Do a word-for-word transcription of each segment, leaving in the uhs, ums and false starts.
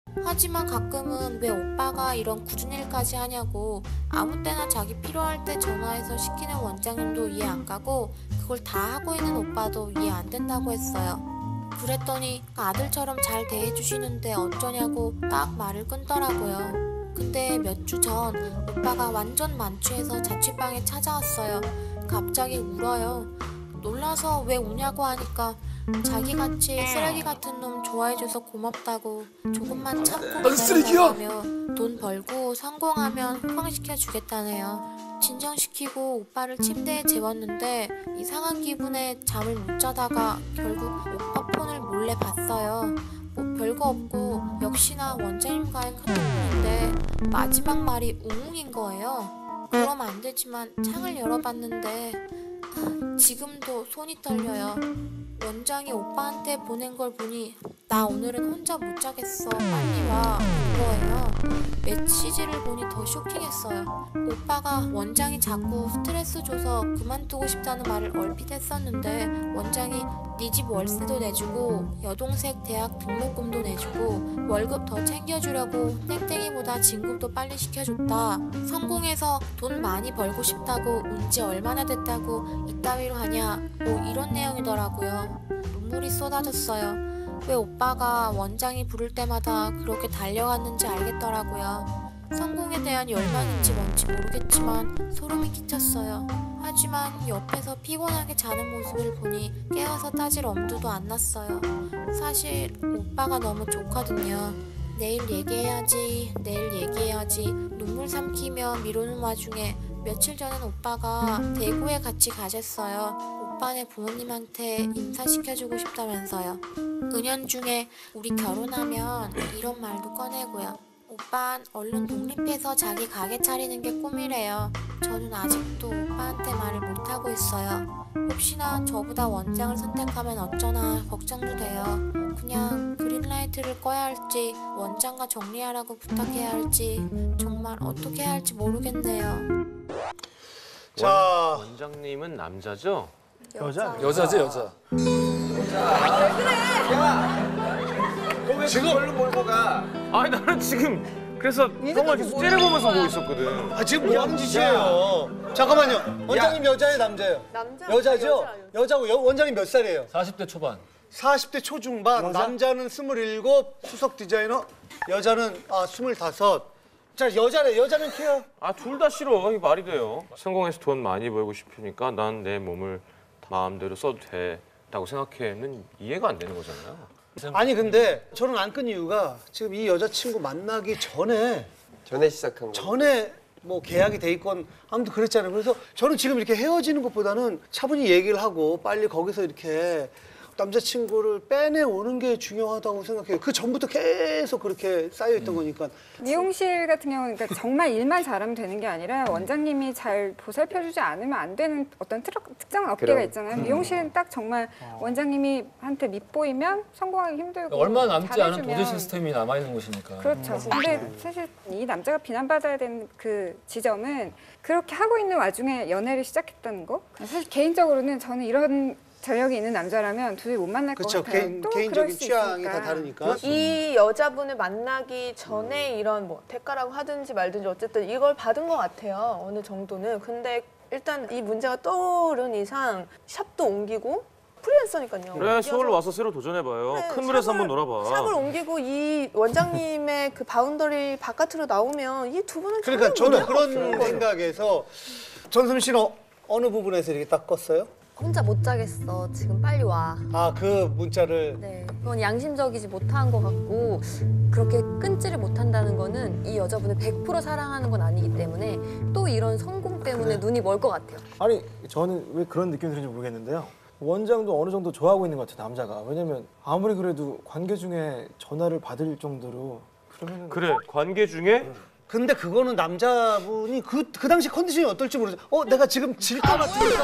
하지만 가끔은 왜 오빠가 이런 굳은 일까지 하냐고 아무 때나 자기 필요할 때 전화해서 시키는 원장님도 이해 안 가고 그걸 다 하고 있는 오빠도 이해 안 된다고 했어요. 그랬더니 아들처럼 잘 대해주시는데 어쩌냐고 딱 말을 끊더라고요. 근데 몇 주 전 오빠가 완전 만취해서 자취방에 찾아왔어요. 갑자기 울어요. 놀라서 왜 우냐고 하니까 자기같이 쓰레기 같은 놈 좋아해줘서 고맙다고 조금만 참고 기다려달라며 돈 벌고 성공하면 호강시켜주겠다네요. 진정시키고 오빠를 침대에 재웠는데 이상한 기분에 잠을 못 자다가 결국 오빠 폰을 몰래 봤어요. 뭐 별거 없고 역시나 원장님과의 카톡인데 마지막 말이 웅웅인 거예요. 그럼 안 되지만 창을 열어봤는데 지금도 손이 떨려요. 원장이 오빠한테 보낸 걸 보니 나 오늘은 혼자 못 자겠어 빨리 와 그거예요. 메시지를 보니 더 쇼킹했어요. 오빠가 원장이 자꾸 스트레스 줘서 그만두고 싶다는 말을 얼핏 했었는데 원장이 네 집 월세도 내주고 여동생 대학 등록금도 내주고 월급 더 챙겨주려고 땡땡이보다 진급도 빨리 시켜줬다. 성공해서 돈 많이 벌고 싶다고 운지 얼마나 됐다고 이따위로 하냐 뭐 이런 내용이더라고요. 눈물이 쏟아졌어요. 왜 오빠가 원장이 부를 때마다 그렇게 달려갔는지 알겠더라고요. 성공에 대한 열망인지 뭔지 모르겠지만 소름이 끼쳤어요. 하지만 옆에서 피곤하게 자는 모습을 보니 깨워서 따질 엄두도 안 났어요. 사실 오빠가 너무 좋거든요. 내일 얘기해야지 내일 얘기해야지 눈물 삼키며 미루는 와중에 며칠 전엔 오빠가 대구에 같이 가셨어요. 오빠네 부모님한테 인사시켜주고 싶다면서요. 은연중에 우리 결혼하면 이런 말도 꺼내고요. 오빤 얼른 독립해서 자기 가게 차리는 게 꿈이래요. 저는 아직도 오빠한테 말을 못하고 있어요. 혹시나 저보다 원장을 선택하면 어쩌나 걱정도 돼요. 그냥 그린라이트를 꺼야 할지 원장과 정리하라고 부탁해야 할지 정말 어떻게 해야 할지 모르겠네요. 자, 원, 원장님은 남자죠? 여자? 여자지 여자. 왜 그래? 야! 지금 얼른 몰고 가. 아니 나는 지금 그래서 정말 계속 째려보면서 보고 있었거든. 아 지금 뭐 하는 짓이에요? 잠깐만요. 원장님 여자예요, 남자예요? 남자. 여자죠? 여자, 여자. 여자고 여, 원장님 몇 살이에요? 사십 대 초반. 사십 대 초중반. 여자? 남자는 스물일곱, 수석 디자이너. 여자는 아 스물다섯. 자 여자래. 여자는 키요. 아 둘 다 싫어. 이게 말이 돼요. 성공해서 돈 많이 벌고 싶으니까 난 내 몸을 마음대로 써도 돼라고 생각해는 이해가 안 되는 거잖아요. 아니 근데 저는 안 끈 이유가 지금 이 여자친구 만나기 전에 전에 시작한 거. 전에 뭐 계약이 돼 있건 아무튼 그랬잖아요. 그래서 저는 지금 이렇게 헤어지는 것보다는 차분히 얘기를 하고 빨리 거기서 이렇게 남자친구를 빼내오는 게 중요하다고 생각해요. 그 전부터 계속 그렇게 쌓여있던 거니까. 미용실 같은 경우는 그러니까 정말 일만 잘하면 되는 게 아니라 원장님이 잘 보살펴주지 않으면 안 되는 어떤 트럭, 특정한 업계가 그럼. 있잖아요. 미용실은 딱 정말 원장님이 한테 밉보이면 성공하기 힘들고 얼마 남지 않은 잘해주면 도제 시스템이 남아 있는 곳이니까. 그렇죠. 근데 사실 이 남자가 비난받아야 되는 그 지점은 그렇게 하고 있는 와중에 연애를 시작했다는 거. 사실 개인적으로는 저는 이런 저력이 있는 남자라면 도저히 못 만날 것 그렇죠. 같아요. 개인, 또 개인적인 그럴 수 취향이 있으니까. 다 다르니까. 이 여자분을 만나기 전에 이런 뭐 대가라고 하든지 말든지 어쨌든 이걸 받은 것 같아요. 어느 정도는. 근데 일단 이 문제가 떠오른 이상 샵도 옮기고 프리랜서니까요. 그래 서울 와서 새로 도전해봐요. 네, 큰 물에서 샵을- 한번 놀아봐. 샵을 옮기고 이 원장님의 그 바운더리 바깥으로 나오면 이 두 분은 그러니까 전혀 저는 문제가 그런 없어요. 생각에서 전솜 씨는 어, 어느 부분에서 이렇게 딱 껐어요? 혼자 못 자겠어. 지금 빨리 와. 아, 그 문자를. 네, 그건 양심적이지 못한 것 같고 그렇게 끊지를 못한다는 거는 이 여자분을 백 퍼센트 사랑하는 건 아니기 때문에 또 이런 성공 때문에 눈이 멀 것 같아요. 아니 저는 왜 그런 느낌이 드는지 모르겠는데요. 원장도 어느 정도 좋아하고 있는 것 같아요, 남자가. 왜냐면 아무리 그래도 관계 중에 전화를 받을 정도로 그러면 그래 관계 중에 근데 그거는 남자분이 그, 그 당시 컨디션이 어떨지 모르죠. 어, 내가 지금 질 것 같으니까.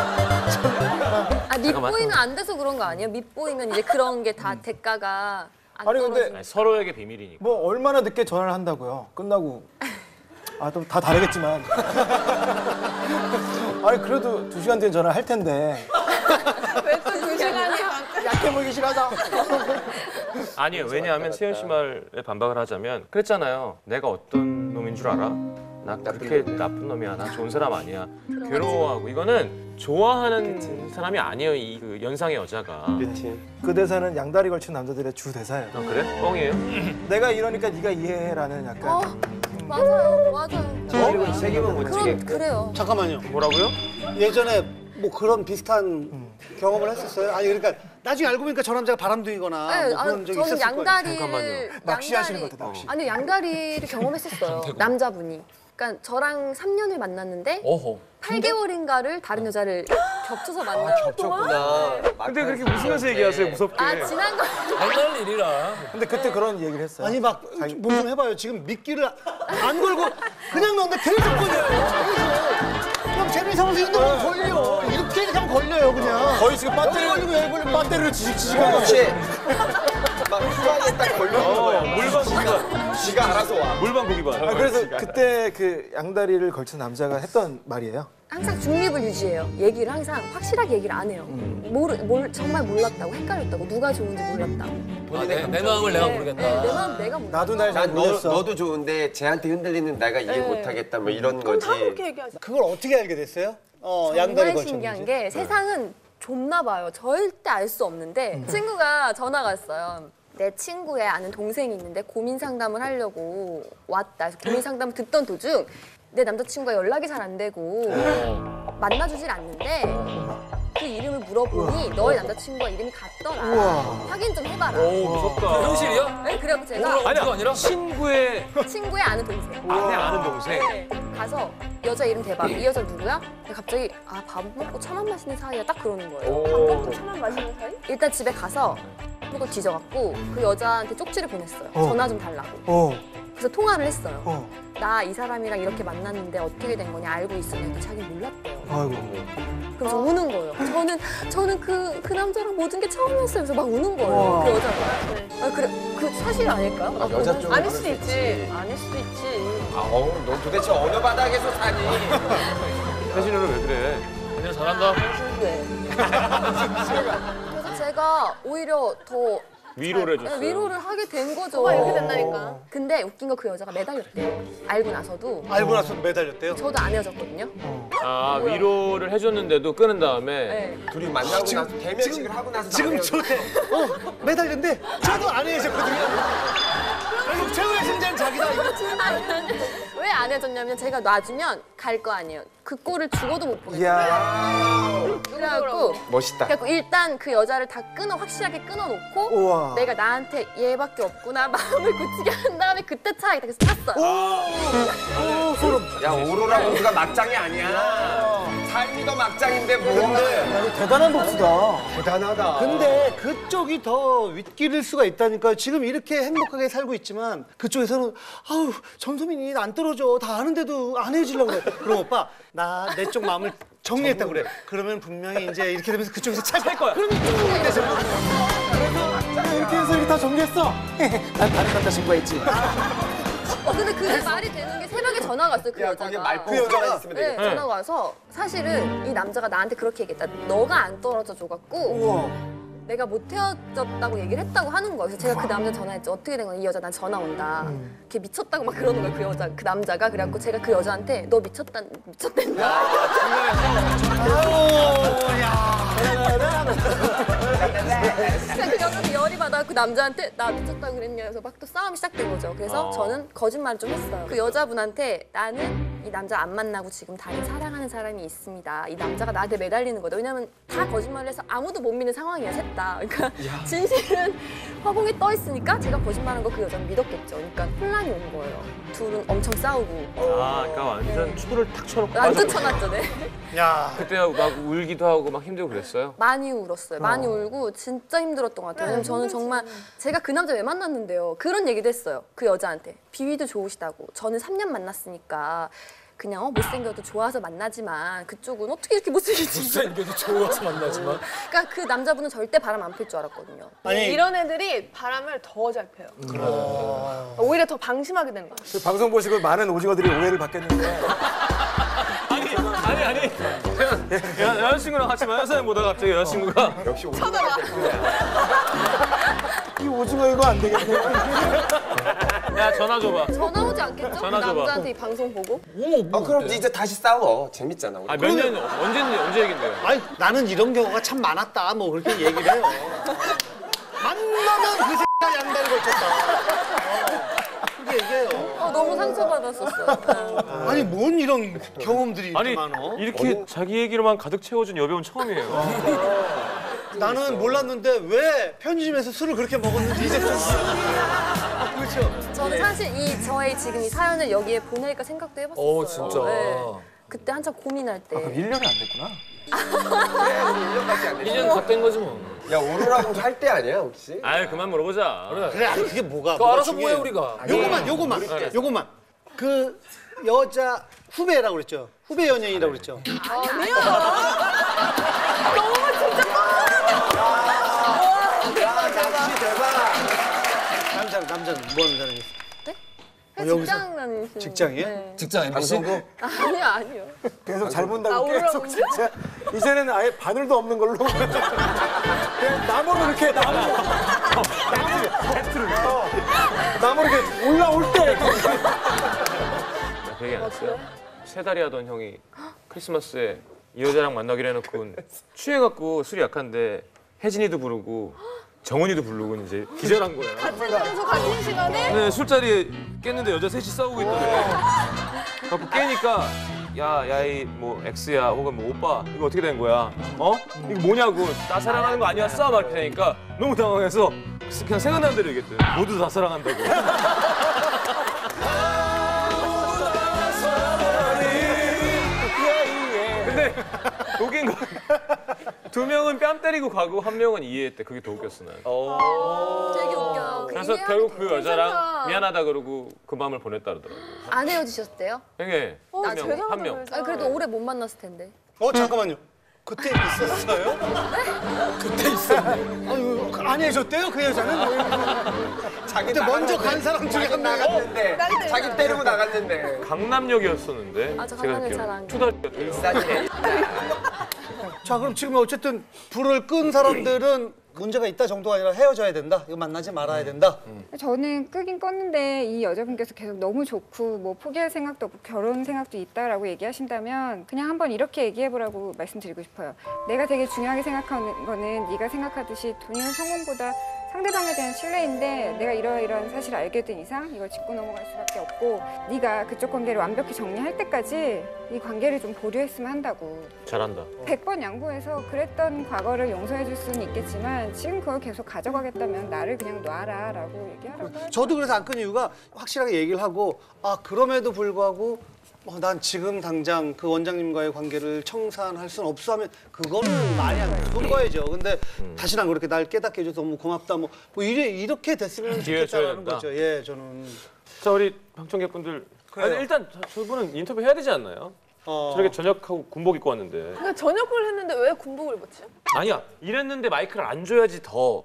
아, 밉보이면 안 돼서 그런 거 아니에요? 밉보이면 이제 그런 게 다 대가가 안 아니, 근데 떨어지는. 아니, 서로에게 비밀이니까. 뭐 얼마나 늦게 전화를 한다고요? 끝나고 아 또 다 다르겠지만 아니 그래도 두 시간 뒤에 전화를 할 텐데 왜 또 두 시간이 약해 보이기 싫어서 아니에요. 왜냐하면 세현 씨 말에 반박을 하자면 그랬잖아요. 내가 어떤 놈인 줄 알아? 나 그렇게 나쁜 놈이야. 나 좋은 사람 아니야. 괴로워하고 이거는 좋아하는 사람이 아니에요. 이 그 연상의 여자가. 그렇지. 그 대사는 양다리 걸친 남자들의 주 대사예요. 아, 그래? 뻥이에요? 내가 이러니까 네가 이해해라는 약간. 어, 맞아요, 맞아요. 책임은 책임은 못 그럼 지겠고. 그래요. 잠깐만요. 뭐라고요? 예전에 뭐 그런 비슷한 경험을 했었어요? 아니 그러니까 나중에 알고 보니까 저 남자가 바람둥이거나 네, 뭐 그런 아니, 적이 저는 있었을 거예요. 양다리를 잠깐만요. 낚시하시는 것 양다리- 같아, 낚시. 아니 양다리를 경험했었어요. 남자분이. 그러니까 저랑 삼 년을 만났는데 어허. 팔 개월인가를 다른 여자를 겹쳐서 만나요. 아, 겹쳤구나. 근데 그렇게 웃으면서 얘기하세요. 무섭게. 아 지난 거. 당연한 일이라. 근데 그때 그런 얘기를 했어요. 아니 막 뭐 좀 해봐요. 지금 미끼를 안 걸고 그냥 넣는데 계속 걸려요. 계속. 그럼 재미삼아서 있는 거 걸려. 이렇게 하면 걸려요 그냥. 거의 지금 여기 배터리 걸리고 여기 걸리고 배터리를 지직지직하고. 그렇지. 막 후방에 딱 걸려있는 어, 거야. 물방 고기반. 지가 알아서 와. 물방 고기반. 아, 그래서 그때 그 양다리를 걸친 남자가 했던 말이에요. 항상 중립을 유지해요. 얘기를 항상 확실하게 얘기를 안 해요. 모르, 몰, 정말 몰랐다고 헷갈렸다고 누가 좋은지 몰랐다고. 아, 내, 내 마음을 내가 모르겠다. 네, 내 마음 내가 몰라. 나도 날 잘 난 너, 모르겠어. 너도 좋은데 쟤한테 흔들리는 내가 이해 못하겠다 뭐 이런 그럼 거지. 다 그렇게 얘기하지. 그걸 어떻게 알게 됐어요? 어, 양다리 정말 걸쳤는지. 신기한 게 세상은 좁나 봐요. 절대 알 수 없는데 친구가 전화가 왔어요. 내 친구의 아는 동생이 있는데 고민 상담을 하려고 왔다. 그래서 고민 상담을 듣던 도중 내 남자친구가 연락이 잘 안 되고 만나주질 않는데 그 이름을 물어보니 너의 남자친구와 이름이 같더라. 확인 좀 해봐라. 오, 무섭다. 현실이야? 네, 그래갖고 제가 아니, 아니야. 아니라? 친구의 친구의 아는 동생. 아내 아는 동생. 네. 가서 여자 이름 대박. 이 여자 누구야? 근데 갑자기 아 밥 먹고 차만 마시는 사이야. 딱 그러는 거예요. 밥 먹고 차만 마시는 사이? 일단 집에 가서 먹고 뒤져갖고 그 여자한테 쪽지를 보냈어요. 어. 전화 좀 달라고. 어, 그래서 통화를 했어요. 어. 나 이 사람이랑 이렇게 만났는데 어떻게 된 거냐 알고 있었는데 자기 몰랐대요. 아이고. 그래서 우는 거예요. 저는 저는 그, 그 남자랑 모든 게 처음이었어요. 그래서 막 우는 거예요. 우와. 그 여자가. 아, 그래 그 사실 아닐까요? 아, 여자 그건- 쪽은 아닐 수도 그럴 수 있지. 아닐 수도 있지. 아, 어우, 너 도대체 어느 바닥에서 사니? 혜진이는 왜 그래? 그냥 잘한다. 네. 그래서 제가 오히려 더 위로를 네, 해줬어요. 위로를 하게 된 거죠. 오빠 이렇게 된다니까. 근데 웃긴 거 그 여자가 매달렸대요. 알고 나서도 알고 나서 매달렸대요. 저도 안 헤어졌거든요. 아, 위로를 해줬는데도 끊은 다음에 네. 둘이 만나고 나서 대면식을 하고 나서 지금 나와요. 저한테 어 매달렸는데 저도 안 헤어졌거든요. 결국 최후의 승자는 자기다. 이거. 왜 안 헤어졌냐면 제가 놔주면 갈 거 아니에요. 그 꼴을 죽어도 못 보겠어요. 이야. 그래갖고 멋있다. 그래갖고 일단 그 여자를 다 끊어 확실하게 끊어놓고 우와. 내가 나한테 얘밖에 없구나 마음을 굳히게 한 다음에 그때 차야겠다. 그래서 탔어요. 오, 소름. 야, 오로라 모두가 막장이 아니야. 삶이 더 막장인데 뭐. 야, 이거 대단한 복수다. 대단하다. 근데 그쪽이 더 윗길일 수가 있다니까요. 지금 이렇게 행복하게 살고 있지만 그쪽에서는 아우 전소민이 안 떨어져 다 아는데도 안 헤어지려고 그래. 그럼 오빠 나 내 쪽 마음을 정리했다 그래. 그러면 분명히 이제 이렇게 되면서 그쪽에서 찰 거야. 그럼 이쪽으로 되죠. 이렇게 해서 이렇게 다 정리했어. 난 다른 남자친구가 있지. 어 근데 그게 말이 되는 게 새벽에 전화가 왔어요. 그 야, 여자가. 거기 말풀 그 여자가 여자가? 있으면 네, 되겠다. 전화가 와서 사실은 이 남자가 나한테 그렇게 얘기했다. 너가 안 떨어져 줘갖고 우와. 내가 못 헤어졌다고 얘기를 했다고 하는 거예요. 그래서 제가 그 남자 전화했죠. 어떻게 된 거야? 이 여자 난 전화 온다. 걔 미쳤다고 막 그러는 거예요. 그 여자, 그 남자가. 그래갖고 제가 그 여자한테 너 미쳤다, 미쳤댄다. 그러니까 그 여자가 열이 받아 그 남자한테 나 미쳤다고 그랬냐 해서 막 또 싸움이 시작된 거죠. 그래서 어. 저는 거짓말을 좀 했어요. 그 여자분한테 나는 이 남자 안 만나고 지금 다른 사랑하는 사람이 있습니다. 이 남자가 나한테 매달리는 거다. 왜냐면 다 거짓말을 해서 아무도 못 믿는 상황이야, 셋 다. 그러니까 진실은 화공에 떠 있으니까 제가 거짓말한 거 그 여자는 믿었겠죠. 그러니까 혼란이 온 거예요. 둘은 엄청 싸우고 아, 그러니까 완전 추구를 탁 쳐놓고 완전 빠졌구나. 쳐놨죠, 네. 야. 그때 막 울기도 하고 막 힘들고 그랬어요? 많이 울었어요. 많이 울고 진짜 힘들었던 것 같아요. 왜냐면 저는 정말 제가 그 남자 왜 만났는데요. 그런 얘기도 했어요. 그 여자한테. 비위도 좋으시다고. 저는 삼 년 만났으니까 그냥 어, 못생겨도 좋아서 만나지만 그쪽은 어떻게 이렇게 못생겼지? 못생겨도 좋아서 만나지만. 그러니까 그 남자분은 절대 바람 안 필 줄 알았거든요. 아니 이런 애들이 바람을 더 잘 펴요. 오히려 더 방심하게 되는 거야. 그 방송 보시고 많은 오징어들이 오해를 받겠는데 아니, 아니, 아니. 여, 여자친구랑 같이 만난 사람 보다가 갑자기 여자친구가 역시 오로라. 이 오징어 이거 안 되겠네. 야 전화 줘봐. 전화 오지 않겠죠? 그 전화 줘봐. 남자한테 이 방송 보고? 어, 그럼 이제 다시 싸워. 재밌잖아. 우리. 아 몇 년 언제 언제 얘긴데요? 아니 나는 이런 경우가 참 많았다 뭐 그렇게 얘기를 해요. 만나면 그 새끼가 양다리 걸쳤다. 어, 그렇게 얘기해요. 어, 너무 상처받았었어요. 아니 뭔 이런 경험들이 아니 이렇게 많어? 이렇게 자기 얘기로만 가득 채워준 여배우는 처음이에요. 나는 몰랐는데 왜 편의점에서 술을 그렇게 먹었는지 이제 좀 아, 그렇죠. 저는 사실 이 저의 지금 이 사연을 여기에 보낼까 생각도 해봤었어요. 오, 진짜. 그때 한참 고민할 때. 일 년이 안 됐구나. 그래, 우리 일 년밖에 안 일 됐어. 년 다 된 거지 뭐. 야, 오로라고 할 때 아니야, 혹시? 아유 그만 물어보자. 그래 아니 그게 뭐가 그거 뭐가 알아서 중요해. 뭐해 우리가. 요거만 요거만 요거만 그 여자 후배라고 그랬죠. 후배 연예인이라고 그랬죠. 역시 대박. 남자 남자는 뭐 하는 사람이 있어? 네? 어, 여기서? 직장 다니시는. 직장이에요? 네. 직장 엠비씨? 방송국? 아니요, 아니요. 계속 잘 아, 본다고 오르라고 계속 진짜. 이제는 아예 바늘도 없는 걸로. 그냥 나무로 이렇게 나무. 나무. 배트를. 어. 나무로 이렇게 올라올 때. 그 얘기 안 했어요? 세 달이 하던 형이 크리스마스에 이 여자랑 만나기로 해놓고 취해갖고 술이 약한데 혜진이도 부르고 정은이도 부르고 이제 기절한 거야. 그래서 같은 시간에 네, 술자리에 깼는데 여자 셋이 싸우고 있더래. 그래갖고 깨니까 야, 야, 이 뭐 X야 혹은 뭐 오빠 이거 어떻게 된 거야? 어? 이거 뭐냐고 나 사랑하는 거 아니었어? 막 이렇게 되니까 너무 당황해서 그냥 생각나는 대로 얘기했대. 모두 다 사랑한다고. 근데 웃긴 거 두 명은 뺨 때리고 가고 한 명은 이해했대. 그게 더 웃겼어 난. 되게 웃겨요. 그래서 이해하기 결국 그 여자랑 괜찮다. 미안하다 그러고 그 마음을 보냈다 그러더라고. 안 헤어지셨대요? 형이 어, 한 명, 대단하다, 한 명. 그래서. 아, 그래도 오래 못 만났을 텐데. 어 잠깐만요. 그때 있었어요? 그때 있었네. 아유 안 해줬대요 그 여자는? 자기 그때 먼저 간 사람 중에 한 명이 나갔는데. 자기 때리고 나갔는데. 강남역이었었는데. 아, 저 제가 강남역 기억에. 잘 안 투다리였대요. 일산이네. 자 그럼 지금 어쨌든 불을 끈 사람들은 문제가 있다 정도가 아니라 헤어져야 된다. 이거 만나지 말아야 된다. 저는 끄긴 껐는데 이 여자분께서 계속 너무 좋고 뭐 포기할 생각도 없고 결혼 생각도 있다라고 얘기하신다면 그냥 한번 이렇게 얘기해보라고 말씀드리고 싶어요. 내가 되게 중요하게 생각하는 거는 네가 생각하듯이 돈이나 성공보다 상대방에 대한 신뢰인데 내가 이러이러한 사실을 알게 된 이상 이걸 짚고 넘어갈 수밖에 없고 네가 그쪽 관계를 완벽히 정리할 때까지 이 관계를 좀 보류했으면 한다고. 잘한다. 백 번 양보해서 그랬던 과거를 용서해 줄 수는 있겠지만 지금 그걸 계속 가져가겠다면 나를 그냥 놔라 라고 얘기하라고 하죠. 저도 그래서 안 끈 이유가 확실하게 얘기를 하고 아 그럼에도 불구하고 어, 난 지금 당장 그 원장님과의 관계를 청산할 수는 없어 하면 그거는 말이 안 돼. 그건 거야죠. 근데 다시는 안 그렇게 날 깨닫게 해줘서 너무 고맙다 뭐, 뭐 이래, 이렇게 됐으면 기회 줘야 좋겠다라는 된다. 거죠. 예, 저는. 자 우리 방청객분들. 그래요. 아니, 일단 저- 저분은 인터뷰 해야 되지 않나요? 어, 저렇게 저녁하고 군복 입고 왔는데. 그러니까 저녁을 했는데 왜 군복을 입었지? 아니야. 이랬는데 마이크를 안 줘야지 더.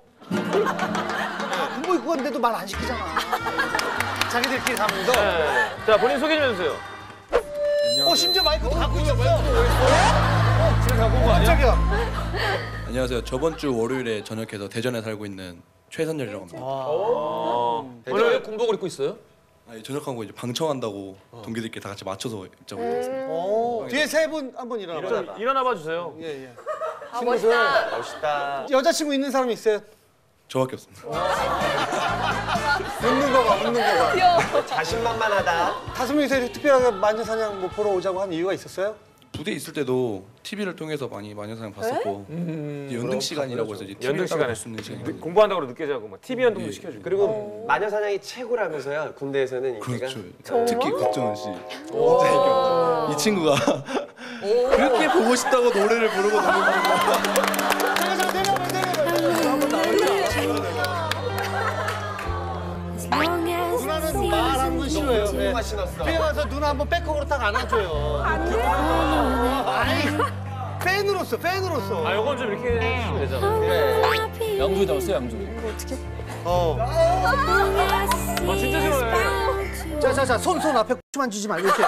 뭐 그건데도 말 안 시키잖아. 자기들끼리 가면서. 네. 자 본인 소개 좀 해주세요. 어, 심지어 마이크도 갖고 있었어. 집에 갖고 온 거 아니야? 깜짝이야. 안녕하세요. 저번 주 월요일에 전역해서 대전에 살고 있는 최선열이라고 합니다. 어. 오늘 왜 군복을 입고 있어요? 아니, 전역하고 이제 방청한다고 동기들끼리 다 같이 맞춰서 입자고 음. 했습니다. 오, 뒤에 세 분 한번 일어나. 좀 일어나 봐 주세요. 예, 예. 아 멋있다. 멋있다. 여자친구 있는 사람이 있어요? 저밖에 없습니다. 웃는 거 봐, 웃는 거 봐. 자신만만하다. 다섯 명이서 이렇게 특별하게 마녀사냥 뭐 보러 오자고 한 이유가 있었어요? 부대 있을 때도 티비를 통해서 많이 마녀사냥 봤었고 이제 연등 시간이라고 해서 이제 연등 티비를 시간에 볼수 있는 시간이거든요. 공부한다고 늦게 자고 막 티비 연동도 시켜주고. 그리고 마녀사냥이 최고라면서요. 군대에서는 인기가. 그렇죠. 특히 곽정은 씨. 진짜 이겨. 이 친구가 그렇게 보고 싶다고 노래를 부르고 노는 잠깐 잠깐 내려봐 내려봐. 한번 나오자. 누나는 말 한 번 싫어요. 네. 너무 신었어. 뒤에 가서 누나 한번 백허그로 딱 안아줘요. 안 돼. 아니 팬으로서 팬으로서. 아 이건 좀 이렇게 해주시면 되잖아. 양주에 나왔어요, 양주에. 어. 아 진짜 싫어해. 자자자 손 손 앞에 만 주지 말고 이렇게.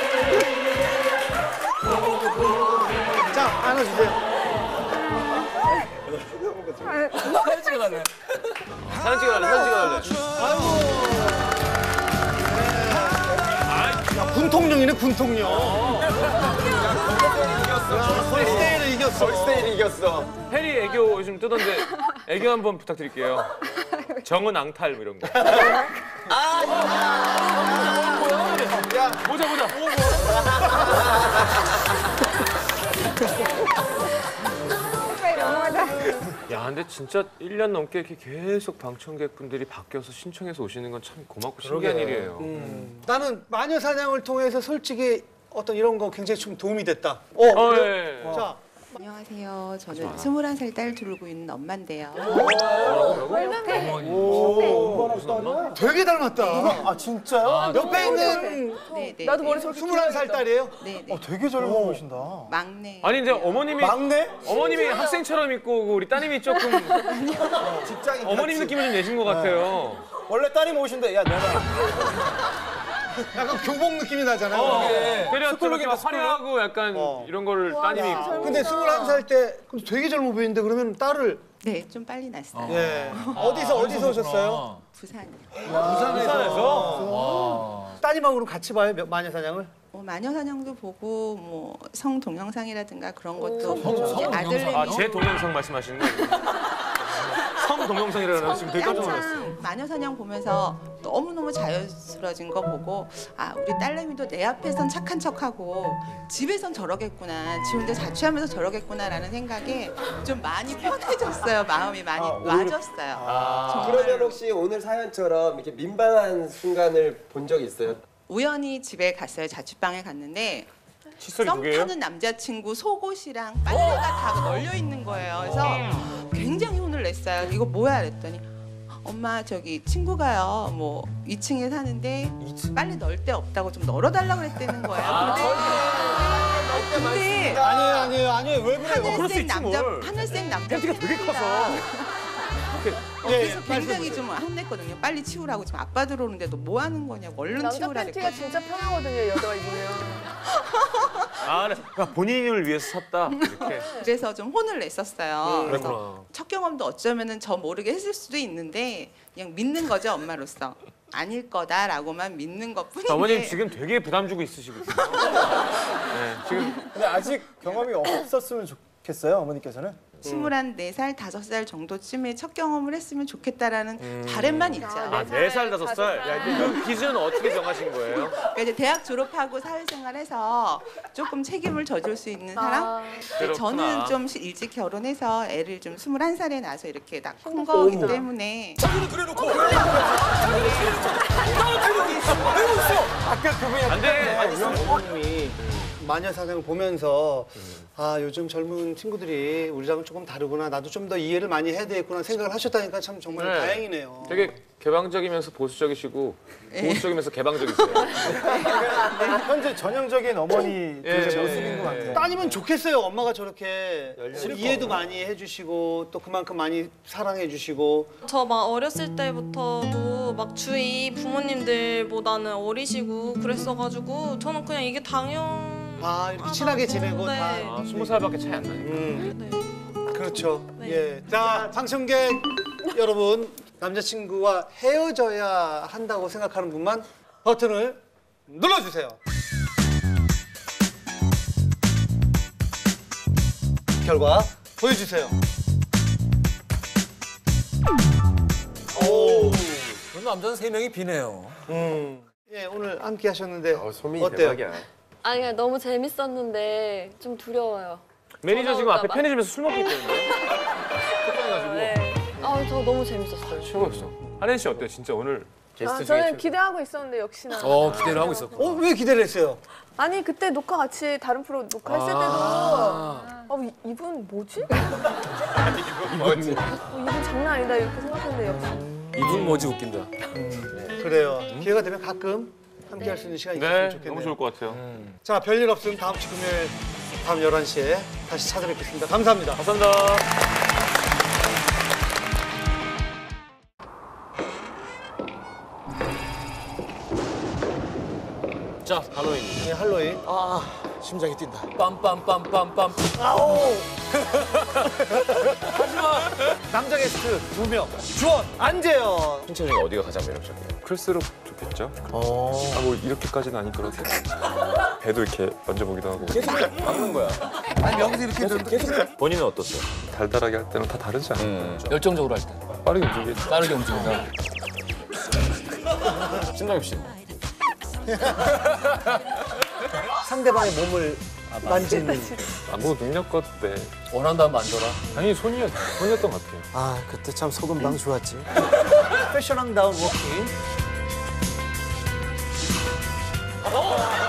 자 안아주세요. 사진 찍어달래. 사진 찍어달래, 사진 찍어달래. 야, 군통령이네, 군통령. 걸스데이를 이겼어. 걸스데이를 이겼어. 해리 애교 요즘 뜨던데 애교 한번 부탁드릴게요. 정은 앙탈 뭐 이런 거. 야, 보자 보자. 야, 근데 진짜 일 년 넘게 이렇게 계속 방청객분들이 바뀌어서 신청해서 오시는 건 참 고맙고 신기한 일이에요. 음. 나는 마녀 사냥을 통해서 솔직히 어떤 이런 거 굉장히 좀 도움이 됐다. 어, 어, 그래? 예. 자, 안녕하세요. 저는 스물한 살 딸 두르고 있는 엄마인데요. 되게 닮았다. 아 진짜요? 옆에 있는 네네. 나도 머리 저렇게 스물한 살 딸이에요? 네네. 어, 되게 젊어 보이신다. 막내. 아니 근데 어머님이 막내? 어머님이 학생처럼 입고 우리 따님이 조금 직장인 어머님 느낌을 좀 내신 것 같아요. 원래 딸이 오신데 야 내가 약간 교복 느낌이 나잖아요. 어, 네. 되려 스쿨룩인데, 저렇게 화려하고 약간 어. 이런 거를 따님이 입고. 근데 스물한 살 때 되게 젊어 보이는데 그러면 딸을 네, 좀 빨리 났어요. 예. 어디서 어디서 오셨어요? 부산이요. 부산에서. 따님하고는 같이 봐요, 마녀 사냥을? 어, 마녀 사냥도 보고 뭐 성 동영상이라든가 그런 것도 성- 보고 성 이제 아들내미 아, 제 동영상 말씀하시는 거예요? 성 동영상이라는 지금 되게 깜짝 놀랐어요. 한창 마녀 사냥 보면서 너무너무 자연스러워진 거 보고 아 우리 딸내미도 내 앞에선 착한 척하고 집에선 저러겠구나 지 혼자 자취하면서 저러겠구나라는 생각에 좀 많이 편해졌어요. 마음이 많이 놔졌어요. 아, 그러면 혹시 오늘 사연처럼 이렇게 민망한 순간을 본 적 있어요? 우연히 집에 갔어요. 자취방에 갔는데 칫솔이 두 썸 개예요? 타는 남자친구 속옷이랑 빨래가 다 널려 있는 거예요. 그래서 굉장히 혼을 냈어요. 이거 뭐야 그랬더니 엄마 저기 친구가요 뭐 이 층에 사는데 빨래 널 데 없다고 좀 널어달라고 그랬다는 거예요. 근데 근데 아니에요, 아니에요, 아니에요. 왜 그래요? 그럴 수 하늘색 있지, 남자 뭘. 하늘색 남자 팬티가 되게 커서. 어, 예, 그래서 예, 굉장히 좀 혼냈거든요. 빨리 치우라고 지금 아빠 들어오는데도 뭐 하는 거냐고 얼른 남자 치우라 팬티가 그랬거든요. 진짜 편하거든요, 여자가 입으면. 아, 네. 그러니까 본인을 위해서 샀다. 이렇게. 그래서 좀 혼을 냈었어요. 그래서 그렇구나. 첫 경험도 어쩌면은 저 모르게 했을 수도 있는데 그냥 믿는 거죠 엄마로서 아닐 거다라고만 믿는 것뿐인데. 어머님 지금 되게 부담 주고 있으시거든요. 네, 지금 근데 아직 경험이 없었으면 좋겠어요 어머니께서는. 스물한 네 살 다섯 살 정도쯤에 첫 경험을 했으면 좋겠다라는 바람만 있죠. 아, 네 살, 다섯 살. 야, 근데 그 기준은 어떻게 정하신 거예요? 그러니까 이제 대학 졸업하고 사회생활해서 조금 책임을 져줄 수 있는 사람. 근데 그렇구나. 저는 좀 시- 일찍 결혼해서 애를 좀 스물한 살에 낳아서 이렇게 낳은 거기 때문에 안 돼. 어머님이 마녀 사냥을 보면서 아 요즘 젊은 친구들이 우리랑은 조금 다르구나 나도 좀 더 이해를 많이 해야 되겠구나 생각을 하셨다니까 참 정말 네. 다행이네요. 되게 개방적이면서 보수적이시고 보수적이면서 개방적이세요. 현재 전형적인 어머니 예, 그 예, 모습인 것 예. 같아요. 따님은 좋겠어요. 엄마가 저렇게 열심히 이해도 많이 해주시고 또 그만큼 많이 사랑해주시고 저 막 어렸을 때부터도 막 주위 부모님들보다는 어리시고 그랬어가지고 저는 그냥 이게 당연. 아 이렇게 친하게 지내고 네. 다. 아, 스무 살밖에 차이 안 나니까. 음, 네. 그렇죠. 네. 예. 자 방청객 여러분 남자친구와 헤어져야 한다고 생각하는 분만 버튼을 눌러주세요. 결과 보여주세요. 오. 그런 남자는 세 명이 비네요. 음. 예 오늘 함께 하셨는데 어, 소민이 어때요? 대박이야. 아니 그냥 너무 재밌었는데 좀 두려워요. 매니저 지금 전화 앞에 올까 봐. 편의점에서 술 먹고 있거든요. 걱정해가지고. 네. 아 저 너무 재밌었어요. 최고였어. 하린 씨 어때요? 진짜 오늘 게스트 아, 중에 저는 최고. 기대하고 있었는데 역시나. 어, 기대를 하고 있었고. 어 왜 기대를 했어요? 아니 그때 녹화 같이 다른 프로 녹화했을 때도 아. 어, 이- 이분 뭐지? 뭐지? 어, 이분 장난 아니다 이렇게 생각했는데 역시. 이분 뭐지 웃긴다. 그래요. 기회가 되면 가끔 함께 할 수 있는 시간이 있으면 네, 좋겠네요. 너무 좋을 것 같아요. 자, 별일 없으면 다음 주 금요일 밤 열한 시에 다시 찾아뵙겠습니다. 감사합니다. 감사합니다. 자, 할로윈. 네, 할로윈. 아, 심장이 뛴다. 빰빰빰빰빰. 아오. 하지만 남자 게스트 두 명. 주원, 안재현. 신채 중에 어디가 가장 매력적이에요? 클수록 좋겠죠. 아, 뭐 이렇게까지는 아니더라도 배도 이렇게 만져보기도 하고. 계속 막는 거야. 아니 여기서 이렇게 좀 계속 본인은 어떠세요? 달달하게 할 때는 다 다르지 않아요? 열정적으로 할 때. 빠르게 움직이겠죠. 빠르게 움직인다. 신동엽 씨. 상대방의 몸을 만지는. 아, 뭐 능력껏 때 원한다면 만져라. 당연히 손이었, 손이었던 것 같아요. 아 그때 참 소금방 좋았지. 패션왕다운 워킹.